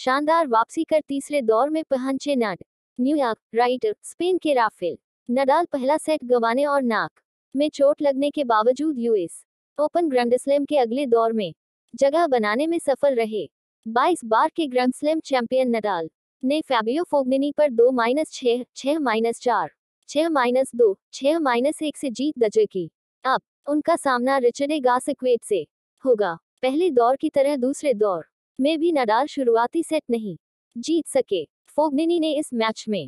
शानदार वापसी कर तीसरे दौर में पहुंचे न्यूयॉर्क राइटर स्पेन के राफेल नडाल पहला सेट गंवाने और नाक में चोट लगने के बावजूद यूएस ओपन ग्रैंड स्लैम के अगले दौर में जगह बनाने में सफल रहे। 22 बार के ग्रैंड स्लैम चैंपियन नडाल ने फैबियो फोग्निनी पर 2-6, 6-4, 6-2, 6-1 से जीत दर्ज की। अब उनका सामना रिचर्ड गासक्वेट से होगा। पहले दौर की तरह दूसरे दौर में भी नडाल शुरुआती सेट नहीं जीत सके। फोग्निनी ने इस मैच में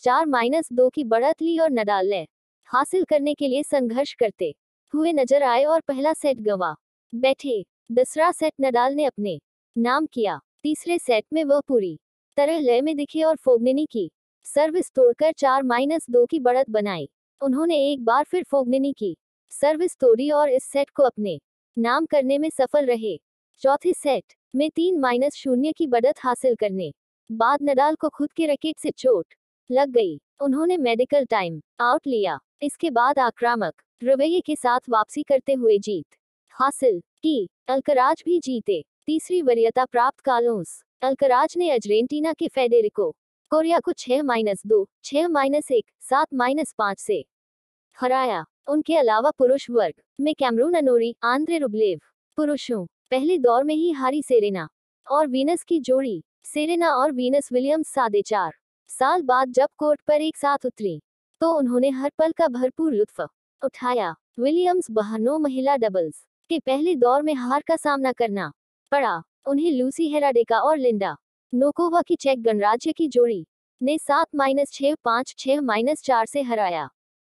4-2 की बढ़त ली और नडाल ने हासिल करने के लिए संघर्ष करते हुए नजर आए और पहला सेट गंवा बैठे। दूसरा सेट नडाल ने अपने नाम किया। तीसरे सेट में वह पूरी तरह लय में दिखे और फोग्निनी की सर्विस तोड़कर 4-2 की बढ़त बनाई। उन्होंने एक बार फिर फोग्निनी की सर्विस तोड़ी और इस सेट को अपने नाम करने में सफल रहे। चौथे सेट में 3-0 की बढ़त हासिल करने बाद नडाल को खुद के रैकेट से चोट लग गई। उन्होंने मेडिकल टाइम आउट लिया। इसके बाद आक्रामक रवैये के साथ वापसी करते हुए जीत हासिल की। अल्कराज भी जीते। तीसरी वरीयता प्राप्त कार्लोस अल्कराज ने अर्जेंटीना के फेडेरिको कोरिया को 6-2, 6-1, 7-5 से हराया। उनके अलावा पुरुष वर्ग में कैमरून अनोरी आंद्रे रुब्लेव पुरुषों पहले दौर में ही हारी सेरेना और वीनस की जोड़ी। सेरेना और वीनस विलियम्स 4.5 साल बाद जब कोर्ट पर एक साथ उतरी तो उन्होंने हर पल का भरपूर लुत्फ उठाया। विलियम्स बहनों महिला डबल्स के पहले दौर में हार का सामना करना पड़ा। उन्हें लूसी हेराडेका और लिंडा नोकोवा की चेक गणराज्य की जोड़ी ने 7-6, 5, 6-4 से हराया।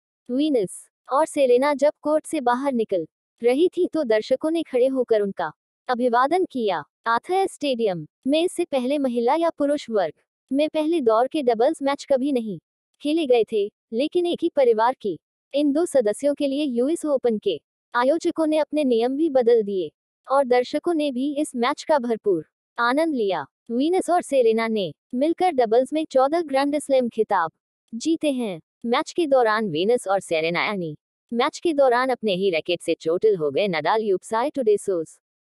वीनस और सेरेना जब कोर्ट से बाहर निकल रही थी तो दर्शकों ने खड़े होकर उनका अभिवादन किया। आथर स्टेडियम में इससे पहले महिला या पुरुष वर्ग में पहले दौर के डबल्स मैच कभी नहीं खेले गए थे, लेकिन एक ही परिवार की इन दो सदस्यों के लिए यूएस ओपन के आयोजकों ने अपने नियम भी बदल दिए और दर्शकों ने भी इस मैच का भरपूर आनंद लिया। वीनस और सेरेना ने मिलकर डबल्स में 14 ग्रैंड स्लैम खिताब जीते हैं। मैच के दौरान वीनस और सेरेना यानी मैच के दौरान अपने ही रैकेट से चोटिल हो गए। नडाल यूपसाए टुडे सोस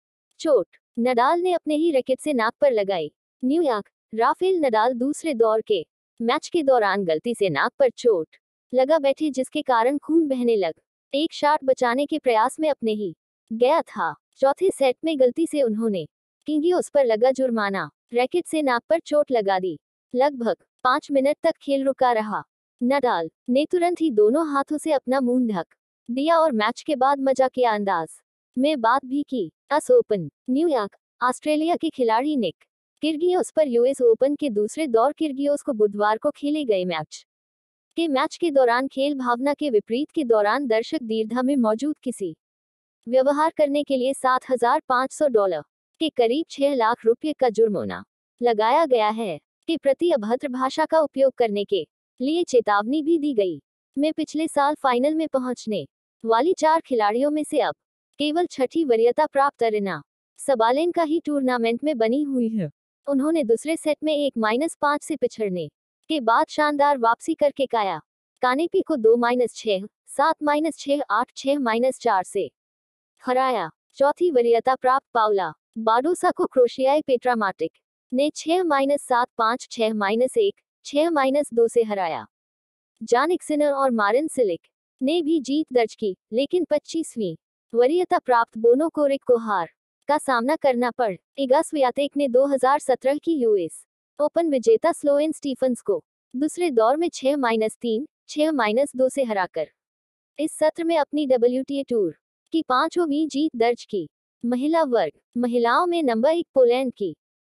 चोट नडाल ने अपने ही रैकेट से नाक पर लगाई। न्यूयॉर्क राफेल नडाल दूसरे दौर के मैच के दौरान गलती से नाक पर चोट लगा बैठे, जिसके कारण खून बहने लग एक शॉट बचाने के प्रयास में अपने ही गया था। चौथे सेट में गलती से उन्होंने किंगियोस पर लगा जुर्माना रैकेट से नाक पर चोट लगा दी। लगभग 5 मिनट तक खेल रुका रहा। नडाल ने तुरंत ही दोनों हाथों से अपना मुंह ढक दिया और मैच के बाद मजाकिया अंदाज में बात भी की। अस ओपन न्यूयॉर्क ऑस्ट्रेलिया के खिलाड़ी निक किर्गियोस पर यूएस ओपन के दूसरे दौर किर्गियोस को बुधवार को खेले गए मैच के दौरान खेल भावना के विपरीत के दौरान दर्शक दीर्घा में मौजूद किसी व्यवहार करने के लिए $7,500 के करीब 6 लाख रुपये का जुर्माना लगाया गया है के प्रति अभद्र भाषा का उपयोग करने के लिए चेतावनी भी दी गई। में पिछले साल फाइनल में पहुंचने वाली 4 खिलाड़ियों में से अब केवल छठी वरीयता प्राप्त अरीना सबालेंका ही टूर्नामेंट में बनी हुई है। उन्होंने दूसरे सेट में 1-5 से पिछड़ने के बाद शानदार वापसी करके काया कानेपी को 2-6, 7-6, 8, 6-4 से हराया। चौथी वरीयता प्राप्त पाउला बाडोसा को क्रोशियाई पेट्रा मार्टिक ने 6-7, 5, 6-1, 6-2 से हराया। जानिक सिनर और मारिन सिलिक ने भी जीत दर्ज की, लेकिन 25वीं वरीयता प्राप्त बोनो कोरिक को हार का सामना करना पड़। इगा स्वियातेक ने 2017 की यूएस ओपन विजेता स्लोएन स्टीफन्स को दूसरे दौर में 6-3, 6-2 से हराकर इस सत्र में अपनी WTA टूर की 5वीं जीत दर्ज की। महिला वर्ग महिलाओं में नंबर 1 पोलैंड की